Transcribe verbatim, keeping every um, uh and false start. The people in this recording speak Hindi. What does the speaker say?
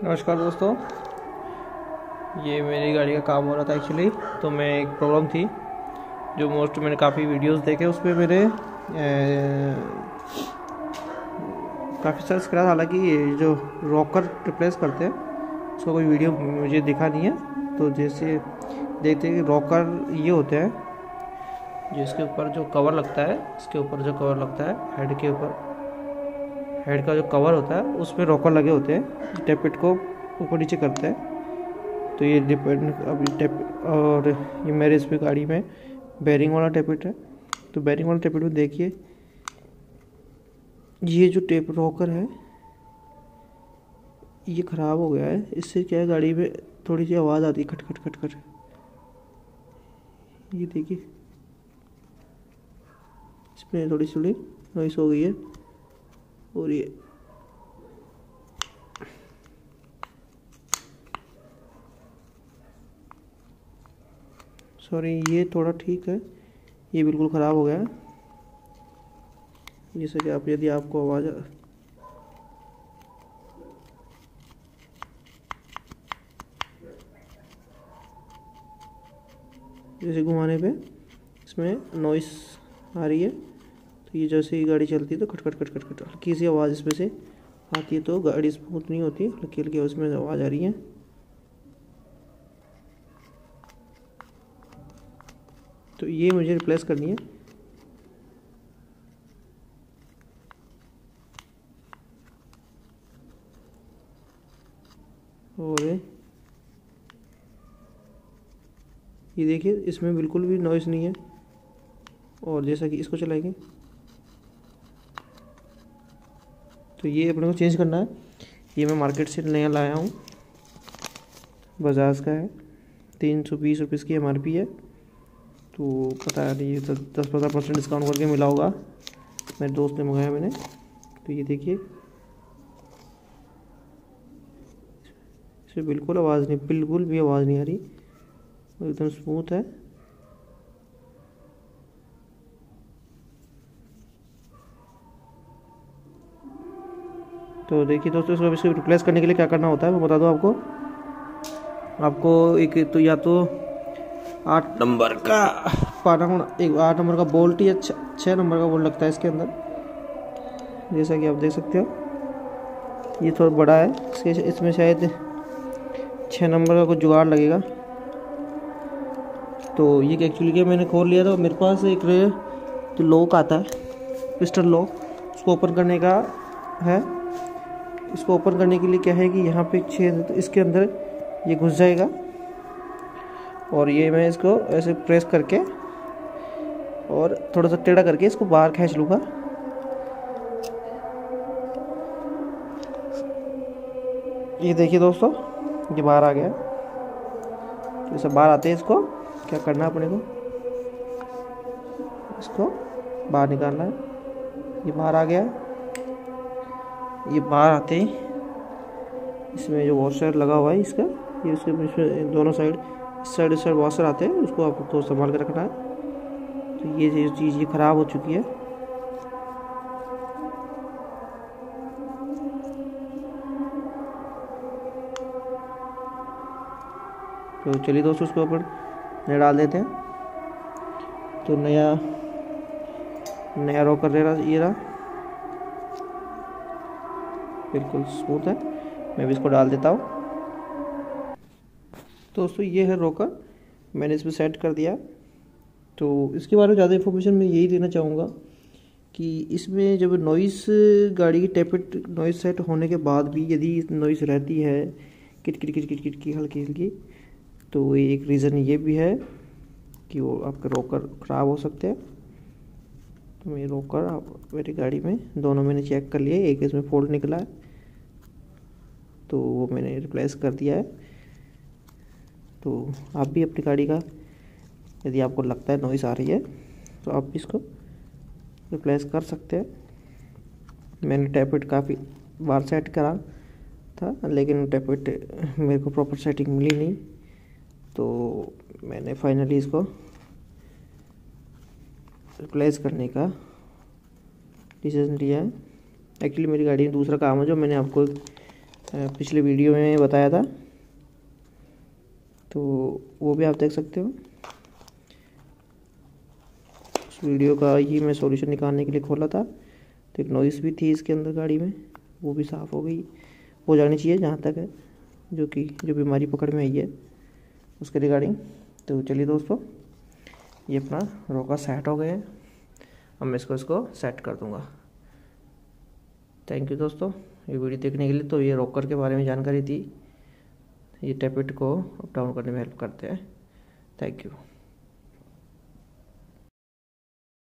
नमस्कार दोस्तों, ये मेरी गाड़ी का काम हो रहा था एक्चुअली। तो मैं एक प्रॉब्लम थी जो मोस्ट मैंने काफ़ी वीडियोस देखे, उस पर मेरे काफ़ी सर्च करा। हालांकि ये जो रॉकर रिप्लेस करते हैं उसका कोई वीडियो मुझे दिखा नहीं है। तो जैसे देखते हैं कि रॉकर ये होते हैं जो इसके ऊपर जो कवर लगता है, इसके ऊपर जो कवर लगता है हेड के ऊपर, हेड का जो कवर होता है उसमें रॉकर लगे होते हैं, टेपिट को ऊपर नीचे करते हैं। तो ये डिपेंड अभी टेप और ये मेरे इस पे गाड़ी में बेरिंग वाला टेपिट है। तो बेरिंग वाला टेपिट में देखिए ये जो टेप रॉकर है ये ख़राब हो गया है। इससे क्या है, गाड़ी में थोड़ी सी आवाज़ आती है, खट खट खट खट। ये देखिए इसमें थोड़ी सी नॉइस हो गई है। और ये सॉरी ये थोड़ा ठीक है, ये बिल्कुल ख़राब हो गया है। जैसे कि आप यदि आपको आवाज़ जैसे घुमाने पे इसमें नॉइस आ रही है, तो ये जैसे ही गाड़ी चलती है तो खट खट खट खट खट हल्की सी आवाज़ इसमें से आती है। तो गाड़ी स्मूथ नहीं होती, हल्की हल्की उसमें आवाज़ आ रही है। तो ये मुझे रिप्लेस करनी है। और ये देखिए इसमें बिल्कुल भी नॉइज़ नहीं है। और जैसा कि इसको चलाएंगे तो ये अपने को चेंज करना है। ये मैं मार्केट से नया लाया हूँ, बजाज का है, तीन सौ बीस रुपीज़ की एम आर पी है। तो पता नहीं ये तो दस पंद्रह परसेंट डिस्काउंट करके मिला होगा, मेरे दोस्त ने मंगाया मैंने। तो ये देखिए इसमें बिल्कुल आवाज़ नहीं, बिल्कुल भी आवाज़ नहीं आ रही, एकदम स्मूथ है। तो देखिए दोस्तों, इसको इसको रिप्लेस करने के लिए क्या करना होता है वो बता दो आपको। आपको एक तो या तो आठ नंबर का पाना होना, एक आठ नंबर का बोल्ट या छः नंबर का बोल्ट लगता है इसके अंदर, जैसा कि आप देख सकते हो। ये थोड़ा बड़ा है, इसके इसमें शायद छः नंबर का कुछ जुगाड़ लगेगा। तो ये एक्चुअली क्या, मैंने खोल लिया था। मेरे पास एक जो लॉक आता है पिस्टन लॉक, उसको ओपन करने का है। इसको ओपन करने के लिए क्या है कि यहाँ पे छेद है, तो इसके अंदर ये घुस जाएगा। और ये मैं इसको ऐसे प्रेस करके और थोड़ा सा टेढ़ा करके इसको बाहर खींच लूँगा। ये देखिए दोस्तों, ये बाहर आ गया। तो सब बाहर आते हैं, इसको क्या करना है अपने को, इसको बाहर निकालना है। ये बाहर आ गया। ये बाहर आते ही इसमें जो वॉशर लगा हुआ है इसका, ये उसके इसमें दोनों साइड, इस साइड इस साइड वॉशर आते हैं, उसको आपको संभाल के रखना है। तो ये चीज़ ये ख़राब हो चुकी है। तो चलिए दोस्तों, उसको अपन नया डाल देते हैं। तो नया नया रॉकर ले रहा, ये रहा, बिल्कुल स्मूथ है। मैं भी इसको डाल देता हूँ। दोस्तों ये है रॉकर, मैंने इसमें सेट कर दिया। तो इसके बारे में ज़्यादा इन्फॉर्मेशन मैं यही देना चाहूँगा कि इसमें जब नॉइस, गाड़ी की टेपिट नॉइस सेट होने के बाद भी यदि नॉइस रहती है किट किट किट किट किट की हल्की हल्की, तो एक रीज़न ये भी है कि वो आपके रॉकर ख़राब हो सकते हैं। तो मेरे रॉकर आप मेरी गाड़ी में दोनों मैंने चेक कर लिए, एक इसमें फॉल्ट निकला है तो वो मैंने रिप्लेस कर दिया है। तो आप भी अपनी गाड़ी का यदि आपको लगता है नॉइस आ रही है तो आप भी इसको रिप्लेस कर सकते हैं। मैंने टैपिट काफ़ी बार सेट करा था, लेकिन टैपिट मेरे को प्रॉपर सेटिंग मिली नहीं। तो मैंने फाइनली इसको रिप्लेस करने का डिसीजन लिया है। एक्चुअली मेरी गाड़ी में दूसरा काम है जो मैंने आपको पिछले वीडियो में बताया था, तो वो भी आप देख सकते हो। उस वीडियो का ही मैं सॉल्यूशन निकालने के लिए खोला था। तो एक नॉइस भी थी इसके अंदर गाड़ी में, वो भी साफ़ हो गई, हो जानी चाहिए जहाँ तक है, जो कि जो बीमारी पकड़ में आई है उसके रिगार्डिंग। तो चलिए दोस्तों, ये अपना रोका सेट हो गया है। अब मैं इसको इसको सेट कर दूंगा। थैंक यू दोस्तों ये वीडियो देखने के लिए। तो ये रोकर के बारे में जानकारी थी, ये टैपेट को अप डाउन करने में हेल्प करते हैं। Thank you.